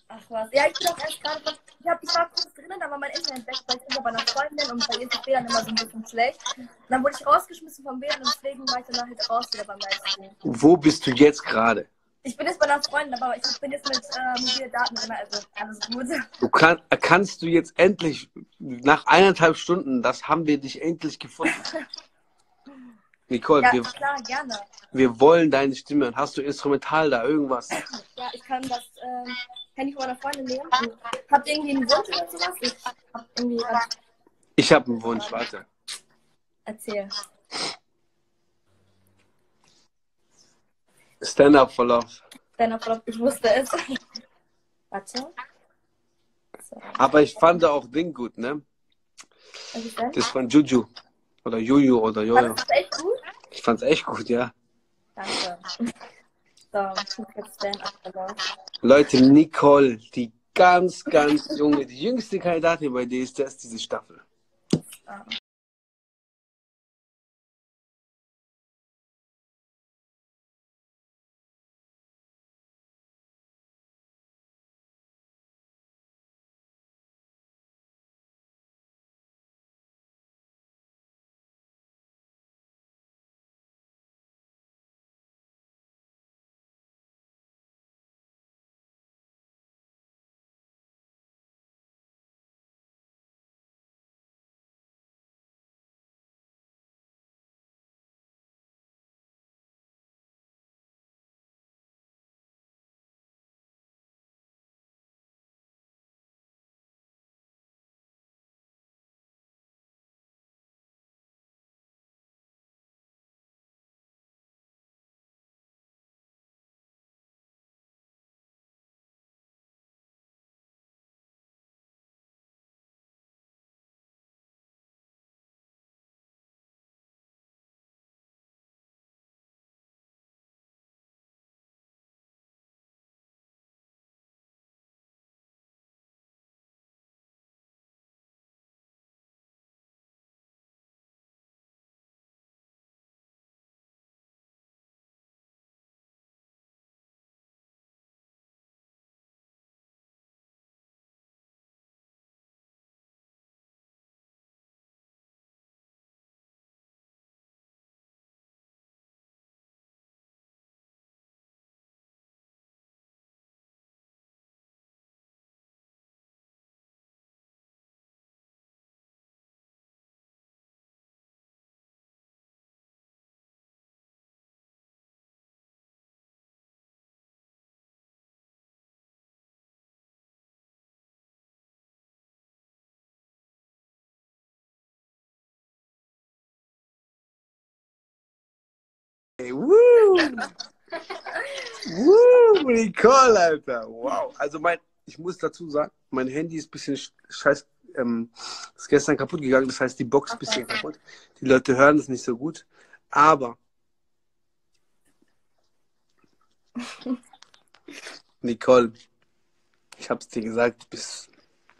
Ach was. Ja, ich bin auch erst gerade. Ich war kurz drinnen, da war mein Internet weg, weil ich bin bei einer Freundin und bei ihr ist das WLAN immer so ein bisschen schlecht. Und dann wurde ich rausgeschmissen vom WLAN und deswegen war ich danach halt raus wieder beim Livestream. Wo bist du jetzt gerade? Ich bin jetzt bei einer Freundin, aber ich bin jetzt mit mobilen Daten drin, also alles gut. Kannst du jetzt endlich, nach 1,5 Stunden, das haben wir dich endlich gefunden. Nicole, Ja, klar, gerne. wir wollen deine Stimme. Hast du Instrumental da, irgendwas? Ja, ich kann das Handy von meiner Freundin nehmen. Habt ihr irgendwie einen Wunsch oder sowas? Ich hab irgendwie Ich habe einen Wunsch, warte. Erzähl. Stand up for love. Ich wusste es. Warte. So. Aber ich fand auch Ding gut, ne? Was ist denn? Das von Juju. Oder Juju oder Jojo. Fandest du das echt gut? Ich fand's echt gut, ja. Danke. So, ich muss jetzt Stand up for love. Leute, Nicole, die ganz junge, die jüngste Kandidatin bei DSDS diese Staffel. Ah. Hey, woo! Woo, Nicole, Alter. Wow. Also ich muss dazu sagen, mein Handy ist ein bisschen scheiß, ist gestern kaputt gegangen, das heißt, die Box ist ein bisschen kaputt. Die Leute hören es nicht so gut. Aber Nicole, ich hab's dir gesagt, du bist.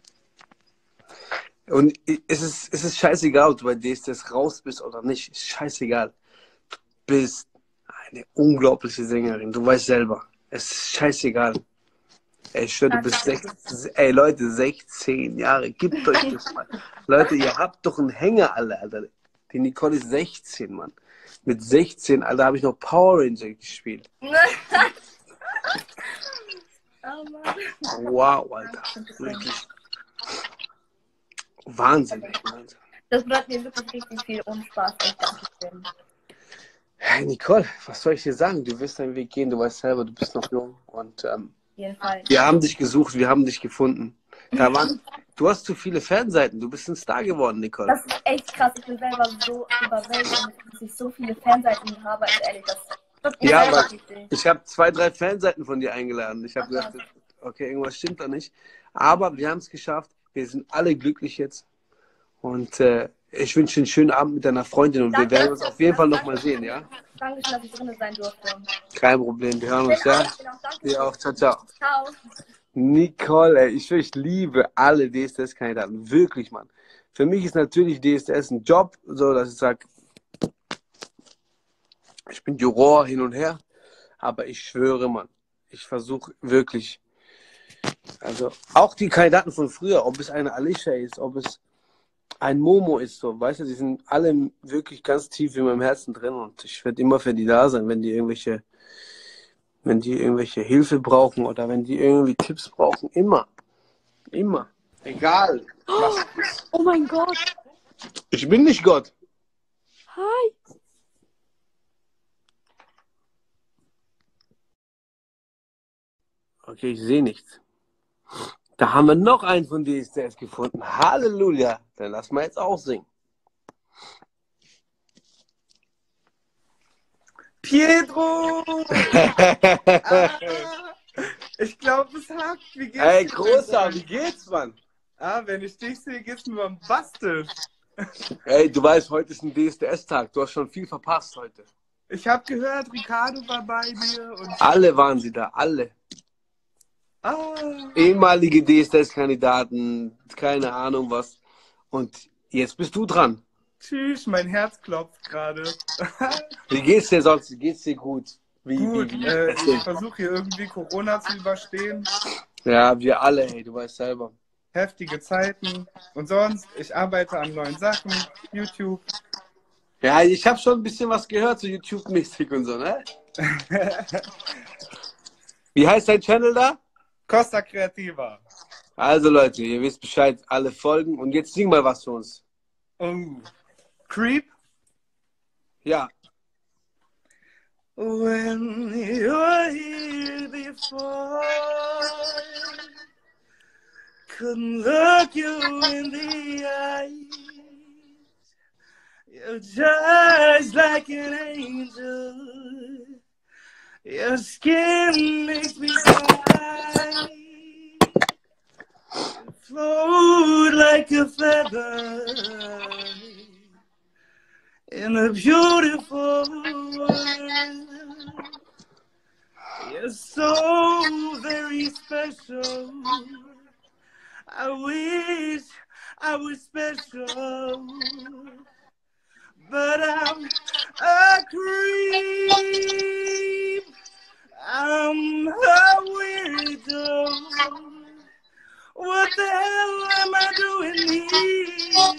Und es ist scheißegal, ob du bei DSDS raus bist oder nicht. Ist scheißegal. Du bist eine unglaubliche Sängerin. Du weißt selber. Es ist scheißegal. Ey, ich schwör, du bist 16. Ey, Leute, 16 Jahre. Gebt euch das mal. Leute, ihr habt doch einen Hänger, Alter. Die Nicole ist 16, Mann. Mit 16, Alter, habe ich noch Power Ranger gespielt. Oh Mann. Wow, Alter. Wirklich. Wahnsinn, ey. Wahnsinn. Das bedeutet mir wirklich richtig viel Unspaß. Hey, Nicole, was soll ich dir sagen? Du wirst deinen Weg gehen, du weißt selber, du bist noch jung. Und Jeden Fall. wir haben dich gesucht, wir haben dich gefunden. Du hast zu viele Fanseiten, du bist ein Star geworden, Nicole. Das ist echt krass. Ich bin selber so überwältigt, dass ich so viele Fanseiten habe. Also ehrlich, das Ja, aber ich habe 2, 3 Fanseiten von dir eingeladen. Ich habe gedacht, okay, irgendwas stimmt da nicht. Aber wir haben es geschafft. Wir sind alle glücklich jetzt. Und ich wünsche dir einen schönen Abend mit deiner Freundin und wir werden uns auf jeden Fall nochmal sehen, ja? Danke schön, dass ich drin sein durfte. Kein Problem, wir hören uns, ja? Wir auch, ciao, ciao. Ciao. Nicole, ey, ich liebe alle DSDS-Kandidaten. Wirklich, Mann. Für mich ist natürlich DSDS ein Job, so dass ich sage, ich bin Juror hin und her, aber ich schwöre, Mann, ich versuche wirklich Also auch die Kandidaten von früher, ob es eine Alicia ist, ob es ein Momo ist, so, weißt du, die sind alle wirklich ganz tief in meinem Herzen drin und ich werde immer für die da sein, wenn die irgendwelche Hilfe brauchen oder wenn die irgendwie Tipps brauchen, immer, immer, egal. Was ist. Oh mein Gott. Ich bin nicht Gott. Hi. Okay, ich sehe nichts. Da haben wir noch einen von DSDS gefunden. Halleluja. Dann lass mal jetzt auch singen. Pietro! Ich glaube, es hakt. Wie geht's Ey, dir, Großer, mein wie geht's, Mann? Wenn ich dich sehe, geht's mir bombastisch. Ey, du weißt, heute ist ein DSDS-Tag. Du hast schon viel verpasst heute. Ich habe gehört, Ricardo war bei dir und... Alle waren sie da, alle. Ehemalige DSDS-Kandidaten, keine Ahnung was. Und jetzt bist du dran. Tschüss, mein Herz klopft gerade. Wie geht's dir sonst? Geht's dir gut? Gut, Erzähl. ich versuche hier irgendwie Corona zu überstehen. Ja, wir alle, ey, du weißt selber. Heftige Zeiten. Und sonst, ich arbeite an neuen Sachen. YouTube. Ja, ich habe schon ein bisschen was gehört, so YouTube-mäßig und so, ne? Wie heißt dein Channel da? Costa Creativa. Also Leute, ihr wisst Bescheid, alle folgen. Und jetzt sing mal was für uns. Oh. Creep. Ja. When you're here before, couldn't look you in the eyes. You're just like an angel. Your skin makes me cry. You float like a feather in a beautiful world. You're so very special. I wish I was special, but I'm a creep. I'm a weirdo. What the hell am I doing here?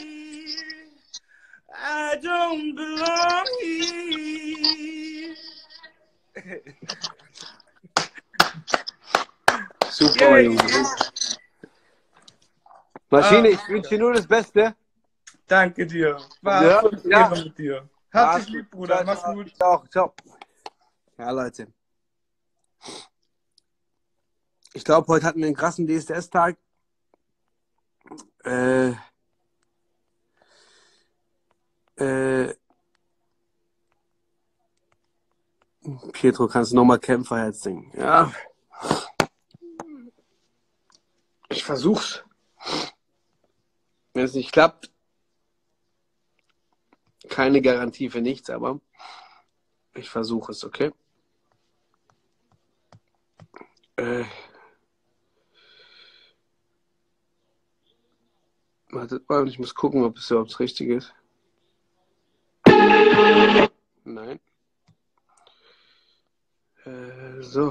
I don't belong here. Super, Junge. Maschine, ich wünsche dir nur das Beste. Danke dir. War Ja, fünf ja. Ehre mit dir. Hab dich lieb, Bruder. Mach's gut. Ciao, ciao. Ja, Leute. Ich glaube, heute hatten wir einen krassen DSDS-Tag. Pietro, kannst du nochmal Kämpferherz singen? Ja. Ich versuch's. Wenn es nicht klappt, keine Garantie für nichts, aber ich versuche es, okay? Wartet mal, ich muss gucken, ob es überhaupt richtig ist. Nein. So.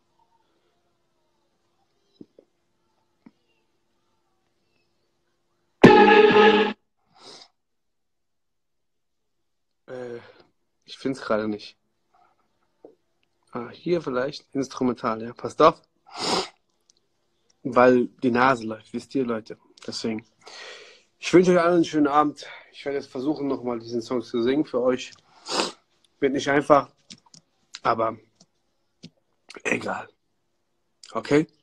Ich finde es gerade nicht. Ah, hier vielleicht instrumental, ja. Passt auf. Weil die Nase läuft, wisst ihr, Leute. Deswegen. Ich wünsche euch allen einen schönen Abend. Ich werde jetzt versuchen, nochmal diesen Song zu singen für euch. Wird nicht einfach, aber egal. Okay?